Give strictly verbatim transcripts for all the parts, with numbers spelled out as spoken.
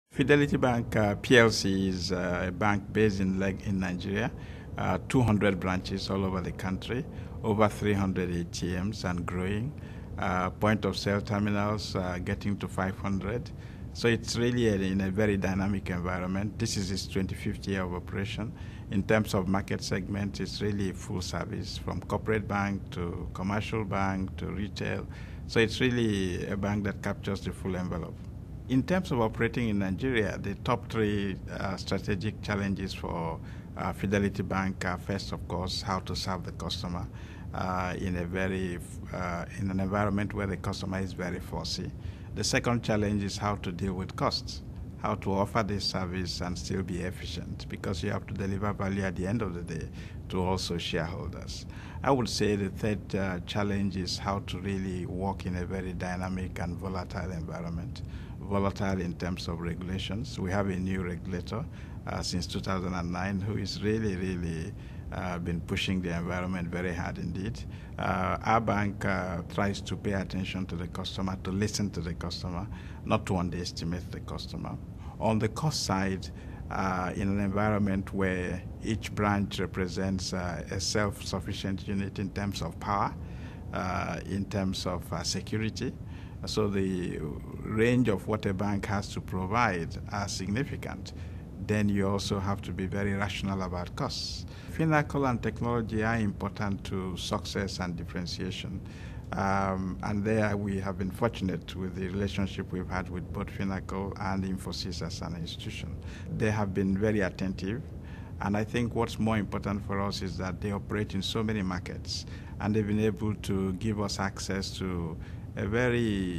Fidelity Bank uh, P L C is uh, a bank based in Leg in Nigeria, uh, two hundred branches all over the country, over three hundred A T Ms and growing, uh, point of sale terminals uh, getting to five hundred. So it's really a, in a very dynamic environment. This is its twenty-fifth year of operation. In terms of market segment, it's really full service from corporate bank to commercial bank to retail. So it's really a bank that captures the full envelope. In terms of operating in Nigeria, the top three uh, strategic challenges for uh, Fidelity Bank are first, of course, how to serve the customer uh, in a very uh, in an environment where the customer is very fussy. The second challenge is how to deal with costs, how to offer this service and still be efficient, because you have to deliver value at the end of the day to also shareholders. I would say the third uh, challenge is how to really work in a very dynamic and volatile environment. Volatile in terms of regulations. We have a new regulator uh, since two thousand nine who is really, really uh, been pushing the environment very hard indeed. Uh, our bank uh, tries to pay attention to the customer, to listen to the customer, not to underestimate the customer. On the cost side, uh, in an environment where each branch represents uh, a self-sufficient unit in terms of power, uh, in terms of uh, security, so the range of what a bank has to provide are significant. Then you also have to be very rational about costs. Finacle and technology are important to success and differentiation. Um, and there we have been fortunate with the relationship we've had with both Finacle and Infosys as an institution. They have been very attentive. And I think what's more important for us is that they operate in so many markets, and they've been able to give us access to a very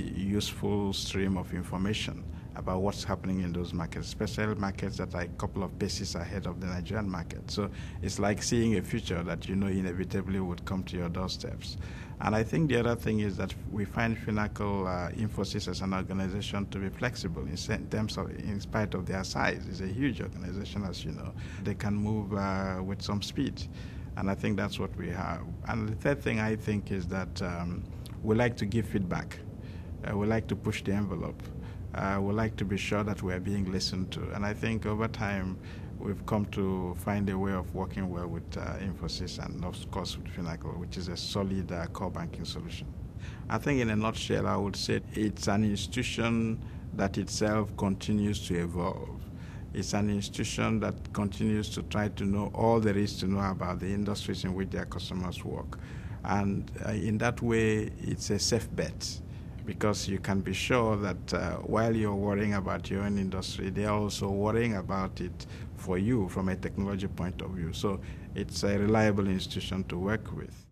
useful stream of information about what's happening in those markets, especially markets that are a couple of paces ahead of the Nigerian market. So it's like seeing a future that you know inevitably would come to your doorsteps. And I think the other thing is that we find Finacle, uh, Infosys as an organization to be flexible in terms of, in spite of their size. It's a huge organization, as you know. They can move uh, with some speed. And I think that's what we have. And the third thing I think is that um, we like to give feedback. Uh, we like to push the envelope. Uh, we like to be sure that we are being listened to. And I think over time, we've come to find a way of working well with uh, Infosys and, of course, with Finacle, which is a solid uh, core banking solution. I think in a nutshell, I would say it's an institution that itself continues to evolve. It's an institution that continues to try to know all there is to know about the industries in which their customers work. And uh, in that way, it's a safe bet, because you can be sure that uh, while you're worrying about your own industry, they're also worrying about it for you from a technology point of view. So it's a reliable institution to work with.